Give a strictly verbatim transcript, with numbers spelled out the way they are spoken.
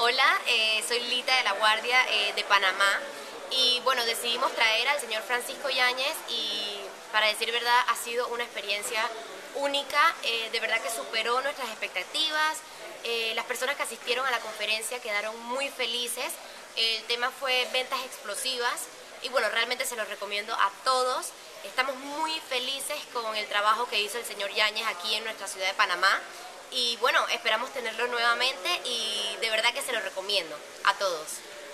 Hola, eh, soy Lita de la Guardia eh, de Panamá y bueno, decidimos traer al señor Francisco Yáñez y para decir verdad ha sido una experiencia única, eh, de verdad que superó nuestras expectativas, eh, las personas que asistieron a la conferencia quedaron muy felices, el tema fue ventas explosivas y bueno, realmente se los recomiendo a todos. Estamos muy felices con el trabajo que hizo el señor Yáñez aquí en nuestra ciudad de Panamá. Y bueno, esperamos tenerlo nuevamente y de verdad que se lo recomiendo a todos.